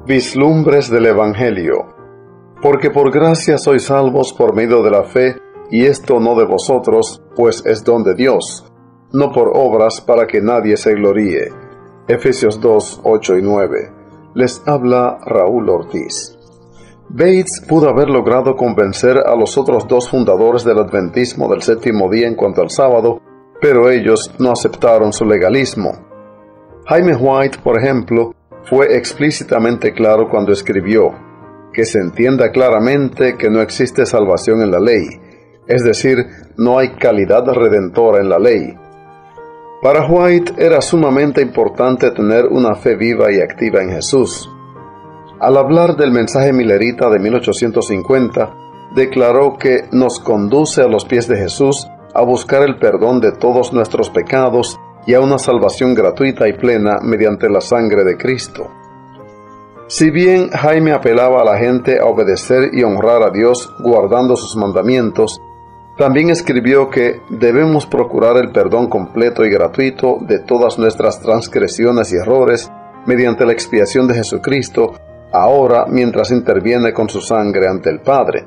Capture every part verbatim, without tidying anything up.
Vislumbres del Evangelio. Porque por gracia sois salvos por medio de la fe, y esto no de vosotros, pues es don de Dios, no por obras para que nadie se gloríe. Efesios dos, ocho y nueve. Les habla Raúl Ortiz. Bates pudo haber logrado convencer a los otros dos fundadores del adventismo del séptimo día en cuanto al sábado, pero ellos no aceptaron su legalismo. Jaime White, por ejemplo, fue explícitamente claro cuando escribió: que se entienda claramente que no existe salvación en la ley, es decir, no hay calidad redentora en la ley. Para White era sumamente importante tener una fe viva y activa en Jesús. Al hablar del mensaje milerita de mil ochocientos cincuenta, declaró que nos conduce a los pies de Jesús a buscar el perdón de todos nuestros pecados y a una salvación gratuita y plena mediante la sangre de Cristo. Si bien Jaime apelaba a la gente a obedecer y honrar a Dios guardando sus mandamientos, también escribió que debemos procurar el perdón completo y gratuito de todas nuestras transgresiones y errores mediante la expiación de Jesucristo, ahora mientras interviene con su sangre ante el Padre.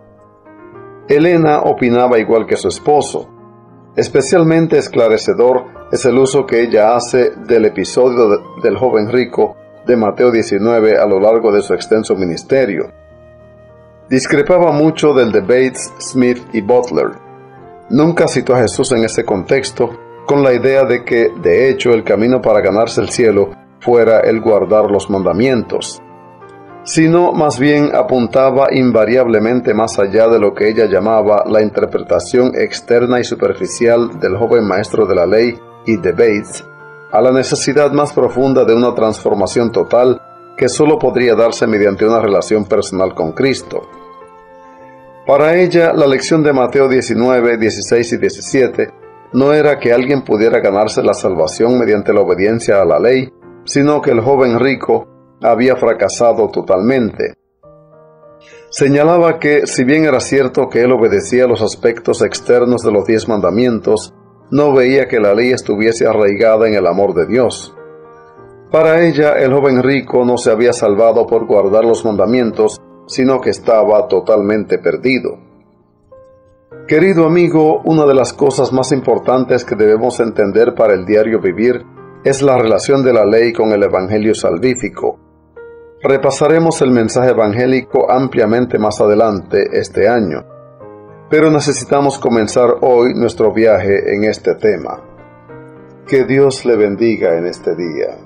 Elena opinaba igual que su esposo. Especialmente esclarecedor es el uso que ella hace del episodio de, del joven rico de Mateo diecinueve a lo largo de su extenso ministerio. Discrepaba mucho del de Bates, Smith y Butler. Nunca citó a Jesús en ese contexto, con la idea de que, de hecho, el camino para ganarse el cielo fuera el guardar los mandamientos, sino más bien apuntaba invariablemente más allá de lo que ella llamaba la interpretación externa y superficial del joven maestro de la ley y de Bates, a la necesidad más profunda de una transformación total que solo podría darse mediante una relación personal con Cristo. Para ella, la lección de Mateo diecinueve, dieciséis y diecisiete no era que alguien pudiera ganarse la salvación mediante la obediencia a la ley, sino que el joven rico había fracasado totalmente. Señalaba que, si bien era cierto que él obedecía los aspectos externos de los diez mandamientos, no veía que la ley estuviese arraigada en el amor de Dios. Para ella, el joven rico no se había salvado por guardar los mandamientos, sino que estaba totalmente perdido. Querido amigo, una de las cosas más importantes que debemos entender para el diario vivir es la relación de la ley con el evangelio salvífico. Repasaremos el mensaje evangélico ampliamente más adelante este año, pero necesitamos comenzar hoy nuestro viaje en este tema. Que Dios le bendiga en este día.